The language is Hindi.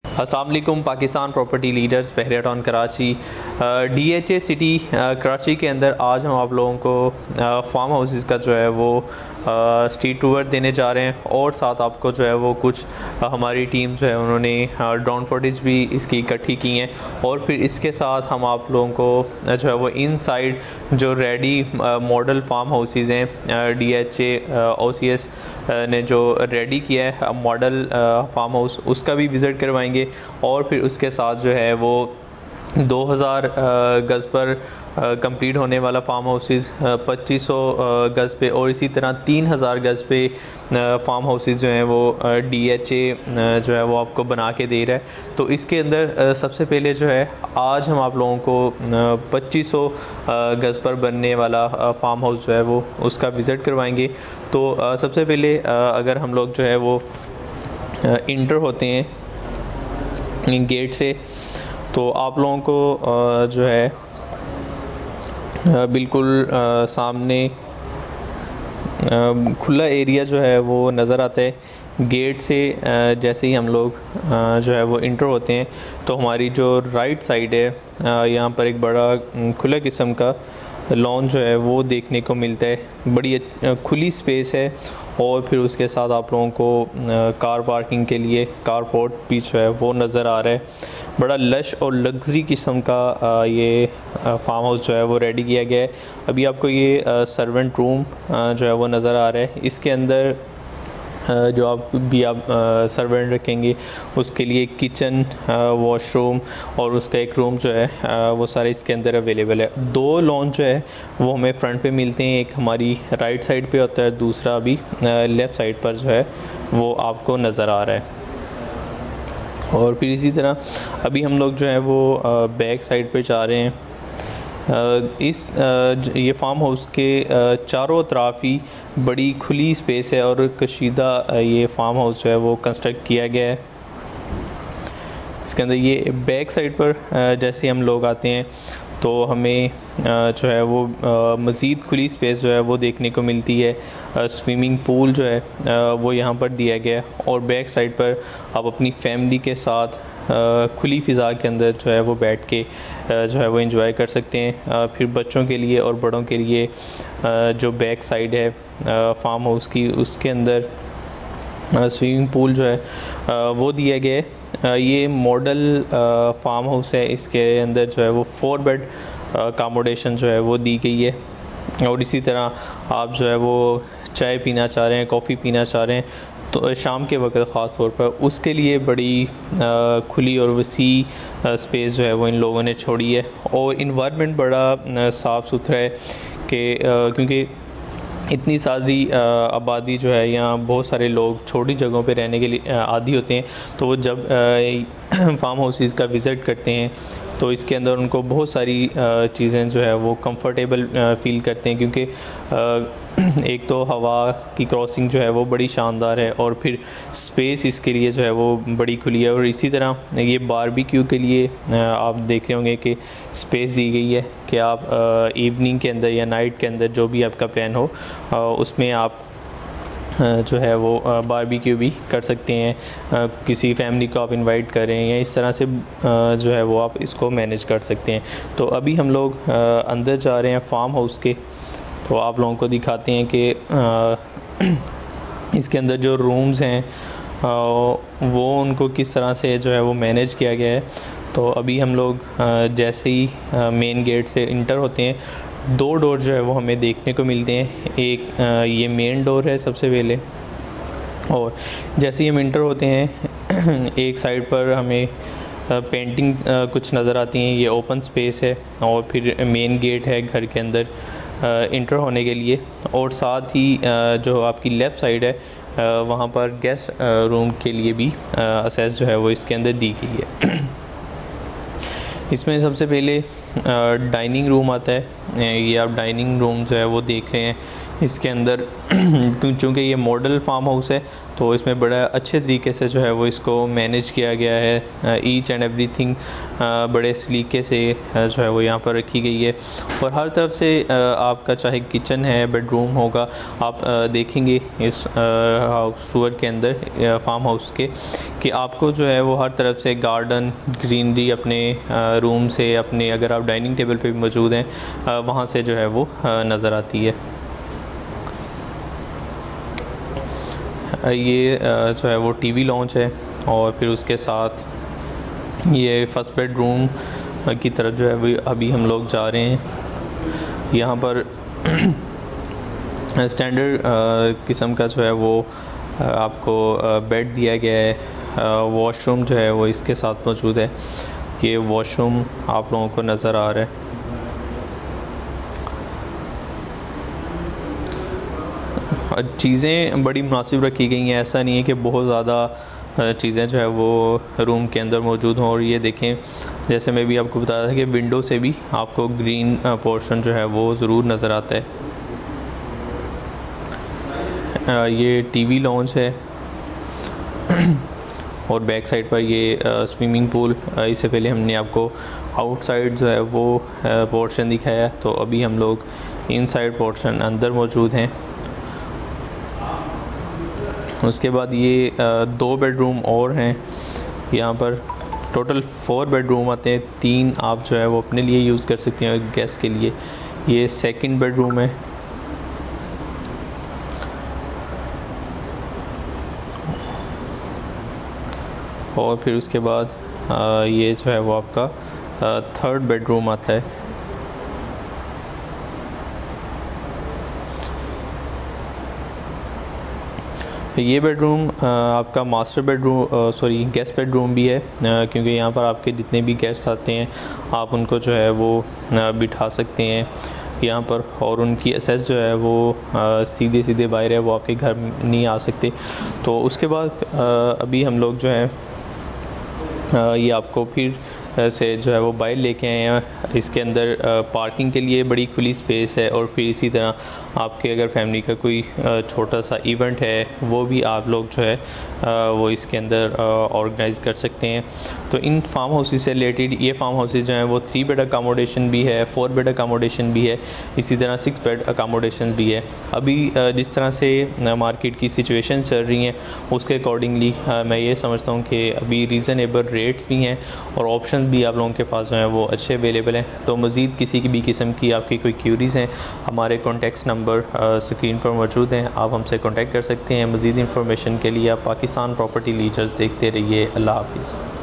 अस्सलाम वालेकुम। Pakistan property leaders Bahria town Karachi DHA city Karachi के अंदर आज हम आप लोगों को फार्म हाउसेस का जो है वो स्ट्रीट टूर देने जा रहे हैं और साथ आपको जो है वो कुछ हमारी टीम जो है उन्होंने ड्रोन फुटेज भी इसकी इकट्ठी की हैं और फिर इसके साथ हम आप लोगों को जो है वो इनसाइड जो रेडी मॉडल फार्म हाउसेस हैं DHA OCS ने जो रेडी किया है मॉडल फार्म हाउस उसका भी विज़िट करवाएंगे और फिर उसके साथ जो है वो 2000 गज़ पर कंप्लीट होने वाला फार्म हाउसेस 2500 गज़ पे और इसी तरह 3000 गज़ पे फार्म हाउसेस जो हैं वो DHA जो है वो आपको बना के दे रहा है। तो इसके अंदर सबसे पहले जो है आज हम आप लोगों को 2500 गज़ पर बनने वाला फार्म हाउस जो है वो उसका विज़िट करवाएंगे। तो सबसे पहले अगर हम लोग जो है वो इंटर होते हैं गेट से तो आप लोगों को जो है बिल्कुल सामने खुला एरिया जो है वो नज़र आता है। गेट से जैसे ही हम लोग जो है वो इंटर होते हैं तो हमारी जो राइट साइड है यहाँ पर एक बड़ा खुला किस्म का लॉन जो है वो देखने को मिलता है। बड़ी खुली स्पेस है और फिर उसके साथ आप लोगों को कार पार्किंग के लिए कारपोर्ट भी जो है वो नज़र आ रहा है। बड़ा लश और लग्जरी किस्म का ये फार्म हाउस जो है वो रेडी किया गया है। अभी आपको ये सर्वेंट रूम जो है वो नज़र आ रहा है। इसके अंदर जो आप सर्वेंट रखेंगे उसके लिए किचन वॉशरूम और उसका एक रूम जो है वो सारे इसके अंदर अवेलेबल है। 2 लॉन जो है वो हमें फ्रंट पे मिलते हैं, एक हमारी राइट साइड पे होता है, दूसरा अभी लेफ़्ट साइड पर जो है वो आपको नज़र आ रहा है। और फिर इसी तरह अभी हम लोग जो है वो बैक साइड पे जा रहे हैं। ये फार्म हाउस के चारों तरफ ही बड़ी खुली स्पेस है और कशीदा ये फार्म हाउस जो है वो कंस्ट्रक्ट किया गया है। इसके अंदर ये बैक साइड पर जैसे हम लोग आते हैं तो हमें जो है वो मज़ीद खुली स्पेस जो है वो देखने को मिलती है। स्विमिंग पूल जो है वो यहाँ पर दिया गया है और बैक साइड पर आप अपनी फैमिली के साथ खुली फ़िज़ा के अंदर जो है वो बैठ के जो है वो एंजॉय कर सकते हैं। फिर बच्चों के लिए और बड़ों के लिए जो बैक साइड है फार्म हाउस की उसके अंदर स्विमिंग पूल जो है वो दिया गया है। ये मॉडल फार्म हाउस है, इसके अंदर जो है वो 4 बेड अकोमोडेशन जो है वो दी गई है। और इसी तरह आप जो है वो चाय पीना चाह रहे हैं, कॉफ़ी पीना चाह रहे हैं तो शाम के वक्त ख़ास तौर पर उसके लिए बड़ी खुली और वसी स्पेस जो है वो इन लोगों ने छोड़ी है। और इन्वायरमेंट बड़ा साफ़ सुथरा है कि क्योंकि इतनी सारी आबादी जो है यहाँ बहुत सारे लोग छोटी जगहों पे रहने के लिए आदी होते हैं। तो वो जब फार्म हाउसेस का विज़िट करते हैं तो इसके अंदर उनको बहुत सारी चीज़ें जो है वो कंफर्टेबल फ़ील करते हैं क्योंकि एक तो हवा की क्रॉसिंग जो है वो बड़ी शानदार है और फिर स्पेस इसके लिए जो है वो बड़ी खुली है। और इसी तरह ये बारबेक्यू के लिए आप देख रहे होंगे कि स्पेस दी गई है कि आप इवनिंग के अंदर या नाइट के अंदर जो भी आपका प्लान हो उसमें आप जो है वो बारबेक्यू भी कर सकते हैं। किसी फैमिली को आप इनवाइट करें या इस तरह से जो है वो आप इसको मैनेज कर सकते हैं। तो अभी हम लोग अंदर जा रहे हैं फार्म हाउस के, तो आप लोगों को दिखाते हैं कि इसके अंदर जो रूम्स हैं वो उनको किस तरह से जो है वो मैनेज किया गया है। तो अभी हम लोग जैसे ही मेन गेट से इंटर होते हैं 2 डोर जो है वो हमें देखने को मिलते हैं। एक ये मेन डोर है सबसे पहले और जैसे ही हम इंटर होते हैं एक साइड पर हमें पेंटिंग कुछ नज़र आती हैं। ये ओपन स्पेस है और फिर मेन गेट है घर के अंदर इंटर होने के लिए। और साथ ही जो आपकी लेफ़्ट साइड है वहाँ पर गेस्ट रूम के लिए भी एक्सेस जो है वो इसके अंदर दी गई है। इसमें सबसे पहले डाइनिंग रूम आता है। ये आप डाइनिंग रूम जो है वो देख रहे हैं। इसके अंदर चूँकि ये मॉडल फार्म हाउस है तो इसमें बड़ा अच्छे तरीके से जो है वो इसको मैनेज किया गया है। ईच एंड एवरीथिंग बड़े सलीके से जो है वो यहाँ पर रखी गई है। और हर तरफ से आपका चाहे किचन है, बेडरूम होगा, आप देखेंगे इस हाउस टूर के अंदर फार्म हाउस के कि आपको जो है वो हर तरफ से गार्डन, ग्रीनरी अपने रूम से, अपने अगर आप डाइनिंग टेबल पे भी मौजूद हैं वहाँ से जो है वो नज़र आती है। ये जो है वो टीवी लॉन्च है और फिर उसके साथ ये फर्स्ट बेडरूम की तरफ जो है वो अभी हम लोग जा रहे हैं। यहाँ पर स्टैंडर्ड किस्म का जो है वो आपको बेड दिया गया है। वॉशरूम जो है वो इसके साथ मौजूद है। ये वॉशरूम आप लोगों को नज़र आ रहा है। चीज़ें बड़ी मुनासिब रखी गई हैं, ऐसा नहीं है कि बहुत ज़्यादा चीज़ें जो है वो रूम के अंदर मौजूद हों। और ये देखें, जैसे मैं भी आपको बताया था कि विंडो से भी आपको ग्रीन पोर्शन जो है वो ज़रूर नज़र आता है। ये टीवी लॉन्च है और बैक साइड पर ये स्विमिंग पूल। इससे पहले हमने आपको आउटसाइड जो है वो पोर्शन दिखाया, तो अभी हम लोग इनसाइड पोर्शन अंदर मौजूद हैं। उसके बाद ये 2 बेडरूम और हैं। यहाँ पर टोटल 4 बेडरूम आते हैं। 3 आप जो है वो अपने लिए यूज़ कर सकते हैं गेस्ट के लिए। ये सेकंड बेडरूम है। और फिर उसके बाद ये जो है वो आपका 3rd बेडरूम आता है। ये बेडरूम आपका master bedroom sorry guest bedroom भी है, क्योंकि यहाँ पर आपके जितने भी गेस्ट आते हैं आप उनको जो है वो बिठा सकते हैं यहाँ पर, और उनकी एक्सेस जो है वो सीधे सीधे बाहर है, वो आपके घर नहीं आ सकते। तो उसके बाद अभी हम लोग जो है ये आपको फिर से जो है वो बाहर लेके आए हैं। इसके अंदर पार्किंग के लिए बड़ी खुली स्पेस है, और फिर इसी तरह आपके अगर फैमिली का कोई छोटा सा इवेंट है वो भी आप लोग जो है वो इसके अंदर ऑर्गेनाइज़ कर सकते हैं। तो इन फार्म हाउसेस से रिलेटेड ये फार्म हाउसेस जो हैं वो 3 बेड अकामोडेशन भी है, 4 बेड अकामोडेशन भी है, इसी तरह 6 बेड अकामोडेशन भी है। अभी जिस तरह से मार्केट की सिचुएशन चल रही हैं उसके अकॉर्डिंगली मैं ये समझता हूँ कि अभी रीज़नेबल रेट्स भी हैं और ऑप्शन भी आप लोगों के पास जो हैं वो अच्छे अवेलेबल हैं। तो मज़ीद किसी की भी किस्म की आपकी कोई क्यूरीज़ हैं, हमारे कॉन्टेक्ट नंबर स्क्रीन पर मौजूद हैं, आप हमसे कॉन्टेक्ट कर सकते हैं। मज़ीद इंफॉर्मेशन के लिए आप पाकिस्तान प्रॉपर्टी लीजर्स देखते रहिए। अल्लाह हाफ़िज़।